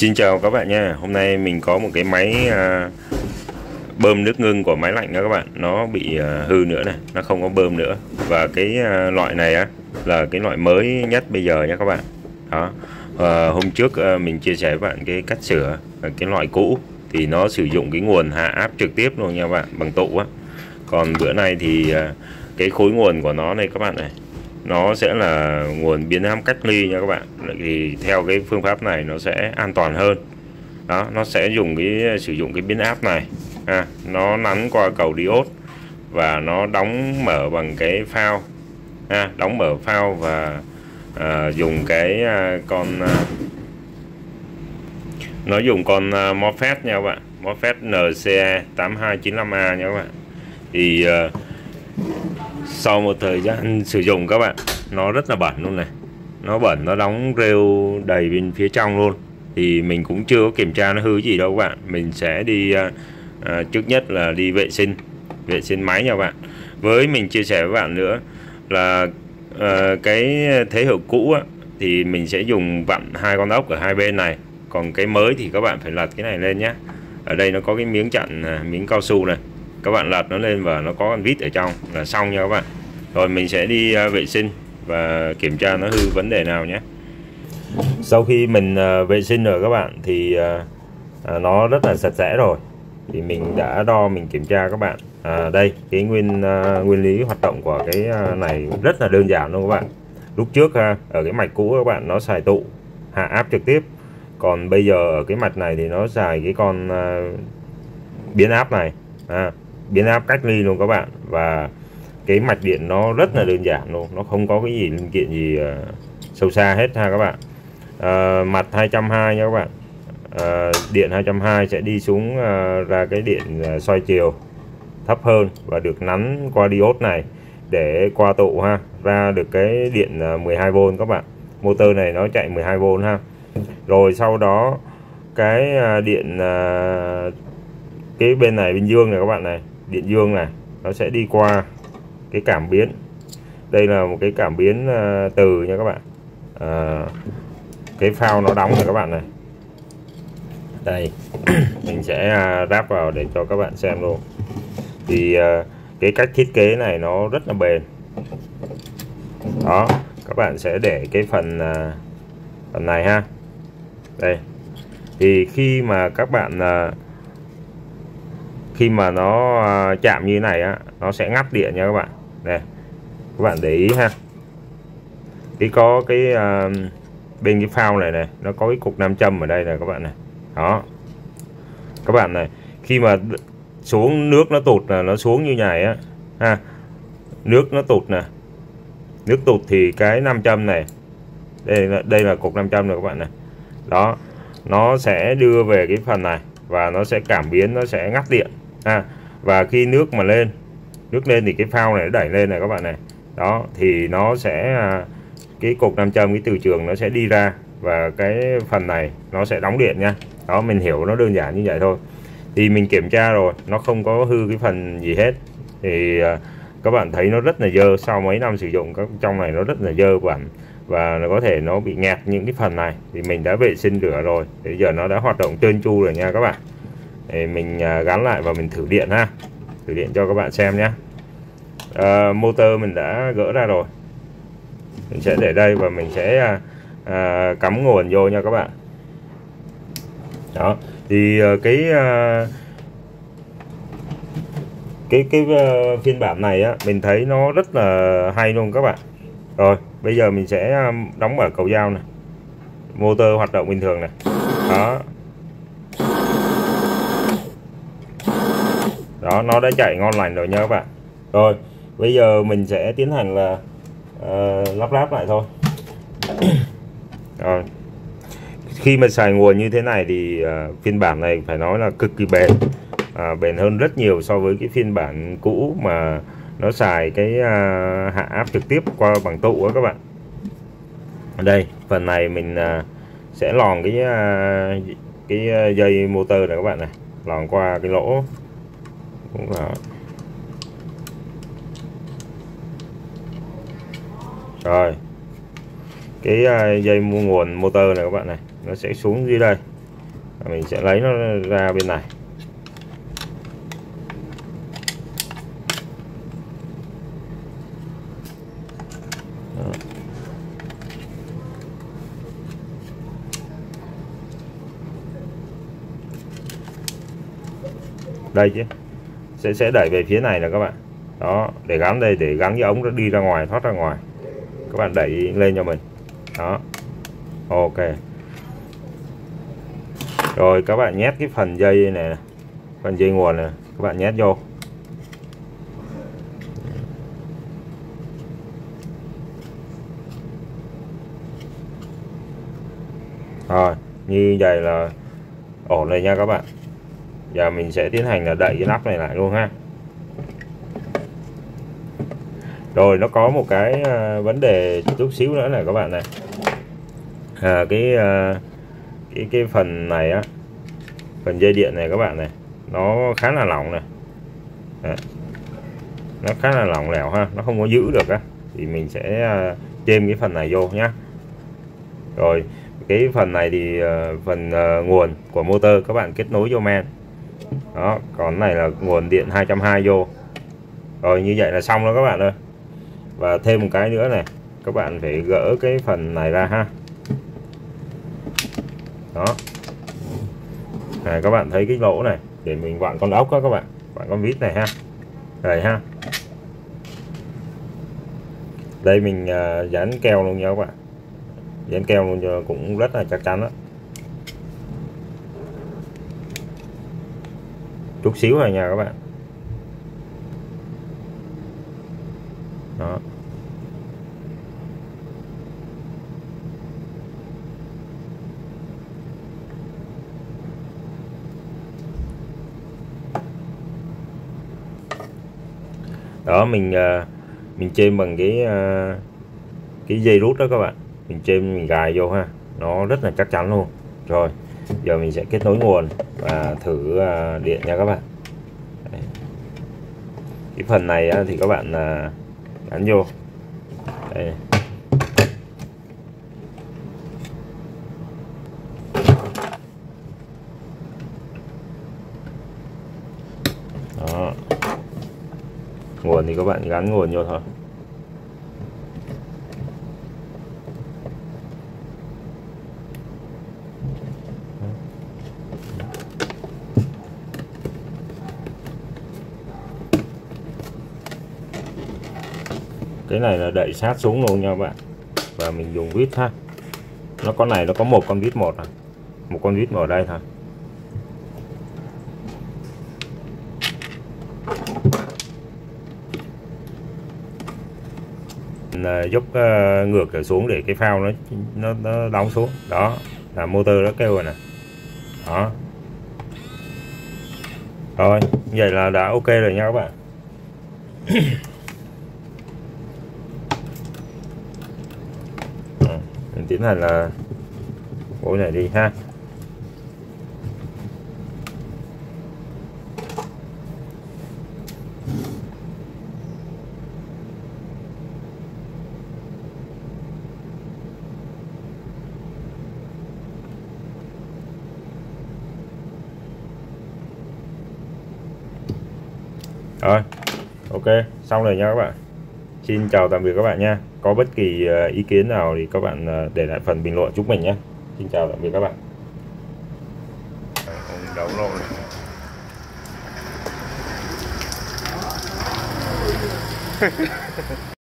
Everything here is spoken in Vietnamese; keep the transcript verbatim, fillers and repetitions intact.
Xin chào các bạn nha. Hôm nay mình có một cái máy à, bơm nước ngưng của máy lạnh đó các bạn. Nó bị à, hư nữa này, nó không có bơm nữa. Và cái à, loại này á là cái loại mới nhất bây giờ nha các bạn. Đó. À, hôm trước à, mình chia sẻ với bạn cái cách sửa cái loại cũ thì nó sử dụng cái nguồn hạ áp trực tiếp luôn nha các bạn, bằng tụ á. Còn bữa nay thì à, cái khối nguồn của nó này các bạn này, nó sẽ là nguồn biến áp cách ly nha các bạn. Thì theo cái phương pháp này nó sẽ an toàn hơn. Đó, nó sẽ dùng cái sử dụng cái biến áp này, à, nó nắn qua cầu diode và nó đóng mở bằng cái phao, à, đóng mở phao và à, dùng cái à, con à, nó dùng con à, MOSFET nha các bạn, MOSFET N C E tám hai chín lăm A nha các bạn. Thì à, sau một thời gian sử dụng các bạn, nó rất là bẩn luôn này, nó bẩn, nó đóng rêu đầy bên phía trong luôn. Thì mình cũng chưa có kiểm tra nó hư gì đâu các bạn. Mình sẽ đi à, trước nhất là đi vệ sinh vệ sinh máy nha các bạn. Với mình chia sẻ với bạn nữa là à, cái thế hệ cũ á, thì mình sẽ dùng vặn hai con ốc ở hai bên này. Còn cái mới thì các bạn phải lật cái này lên nhé. Ở đây nó có cái miếng chặn, miếng cao su này, các bạn lật nó lên và nó có con vít ở trong là xong nha các bạn. Rồi mình sẽ đi vệ sinh và kiểm tra nó hư vấn đề nào nhé. Sau khi mình vệ sinh rồi các bạn thì nó rất là sạch sẽ rồi. Thì mình đã đo, mình kiểm tra các bạn. À, đây cái nguyên nguyên lý hoạt động của cái này rất là đơn giản luôn các bạn. Lúc trước ha, ở cái mạch cũ các bạn nó xài tụ hạ áp trực tiếp. Còn bây giờ ở cái mạch này thì nó xài cái con biến áp này, à, biến áp cách ly luôn các bạn. Và cái mạch điện nó rất là đơn giản luôn, nó không có cái gì linh kiện gì uh, sâu xa hết ha các bạn. Uh, mặt hai trăm hai mươi nha các bạn. Uh, điện hai trăm hai mươi sẽ đi xuống uh, ra cái điện uh, xoay chiều thấp hơn và được nắn qua diode này để qua tụ ha, ra được cái điện uh, mười hai vôn các bạn. Motor này nó chạy mười hai vôn ha. Rồi sau đó cái uh, điện uh, cái bên này, bên dương này các bạn này, điện dương này nó sẽ đi qua cái cảm biến. Đây là một cái cảm biến uh, từ nha các bạn. Uh, cái phao nó đóng này các bạn này. Đây mình sẽ uh, ráp vào để cho các bạn xem luôn. Thì uh, cái cách thiết kế này nó rất là bền. Đó, các bạn sẽ để cái phần uh, phần này ha. Đây. Thì khi mà các bạn uh, khi mà nó uh, chạm như thế này á, nó sẽ ngắt điện nha các bạn. Đây, các bạn để ý ha. Thì có cái uh, bên cái phao này này, nó có cái cục nam châm ở đây này các bạn này. Đó. Các bạn này, khi mà xuống nước nó tụt là nó xuống như này á ha. Nước nó tụt nè. Nước tụt thì cái nam châm này, đây là đây là cục nam châm rồi các bạn này. Đó, nó sẽ đưa về cái phần này và nó sẽ cảm biến, nó sẽ ngắt điện ha. Và khi nước mà lên, nước lên thì cái phao này nó đẩy lên này các bạn này. Đó, thì nó sẽ cái cục nam châm, cái từ trường nó sẽ đi ra và cái phần này nó sẽ đóng điện nha. Đó, mình hiểu nó đơn giản như vậy thôi. Thì mình kiểm tra rồi, nó không có hư cái phần gì hết. Thì các bạn thấy nó rất là dơ, sau mấy năm sử dụng các trong này nó rất là dơ bẩn và nó có thể nó bị nghẹt những cái phần này. Thì mình đã vệ sinh rửa rồi, bây giờ nó đã hoạt động trơn tru rồi nha các bạn. Thì mình gắn lại và mình thử điện ha, thử điện cho các bạn xem nhé. À, motor mình đã gỡ ra rồi, mình sẽ để đây và mình sẽ à, à, cắm nguồn vô nha các bạn. Đó, thì cái à, cái cái uh, phiên bản này á, mình thấy nó rất là hay luôn các bạn. Rồi bây giờ mình sẽ đóng mở cầu dao này, motor hoạt động bình thường này. Đó, đó, nó đã chạy ngon lành rồi nha các bạn. Rồi bây giờ mình sẽ tiến hành là uh, lắp ráp lại thôi. Rồi, khi mà xài nguồn như thế này thì uh, phiên bản này phải nói là cực kỳ bền, uh, bền hơn rất nhiều so với cái phiên bản cũ mà nó xài cái uh, hạ áp trực tiếp qua bằng tụ đó các bạn. Ở đây phần này mình uh, sẽ lòn cái uh, cái dây motor này các bạn này, lòn qua cái lỗ cũng là rồi. Cái dây mua nguồn motor này các bạn này, nó sẽ xuống dưới đây Mình sẽ lấy nó ra bên này. Đó. Đây chứ, sẽ sẽ đẩy về phía này là các bạn. Đó, để gắn đây, để gắn cái ống nó đi ra ngoài, thoát ra ngoài. Các bạn đẩy lên cho mình. Đó. Ok. Rồi các bạn nhét cái phần dây này, phần dây nguồn này, các bạn nhét vô. Rồi, như vậy là ổn rồi nha các bạn. Giờ mình sẽ tiến hành là đậy cái nắp này lại luôn ha. Rồi nó có một cái uh, vấn đề chút xíu nữa này các bạn này. À, cái, uh, cái cái phần này á, phần dây điện này các bạn này, nó khá là lỏng này. Đấy. Nó khá là lỏng lẻo ha, nó không có giữ được á, thì mình sẽ uh, chêm cái phần này vô nhá. Rồi cái phần này thì uh, phần uh, nguồn của motor các bạn kết nối vô men. Đó, còn này là nguồn điện hai trăm hai mươi vô. Rồi như vậy là xong đó các bạn ơi. Và thêm một cái nữa này, các bạn phải gỡ cái phần này ra ha. Đó. Này, các bạn thấy cái lỗ này để mình vặn con ốc đó các bạn, vặn con vít này ha. Đây ha. Đây mình uh, dán keo luôn nha các bạn. Dán keo luôn cho cũng rất là chắc chắn đó. Chút xíu rồi nha các bạn. Đó. Đó, mình uh, mình chêm bằng cái uh, cái dây rút đó các bạn, mình chêm mình gài vô ha, nó rất là chắc chắn luôn. Rồi giờ mình sẽ kết nối nguồn và thử uh, điện nha các bạn. Đây. Cái phần này uh, thì các bạn uh, gắn vô đây. Đó. Nguồn thì các bạn gắn nguồn vô thôi. Cái này là đậy sát xuống luôn nha các bạn. Và mình dùng vít ha. Nó con này nó có một con vít một à. Một con vít ở đây thôi. Dốc uh, ngược trở xuống để cái phao nó nó nó đóng xuống. Đó là motor nó kêu rồi nè. Đó. Rồi, vậy là đã ok rồi nha các bạn. Rồi, mình tiến hành là gỗ này đi ha. Rồi, ok, xong rồi nha các bạn. Xin chào tạm biệt các bạn nha. Có bất kỳ ý kiến nào thì các bạn để lại phần bình luận giúp mình nhé. Xin chào tạm biệt các bạn. Đấu rồi.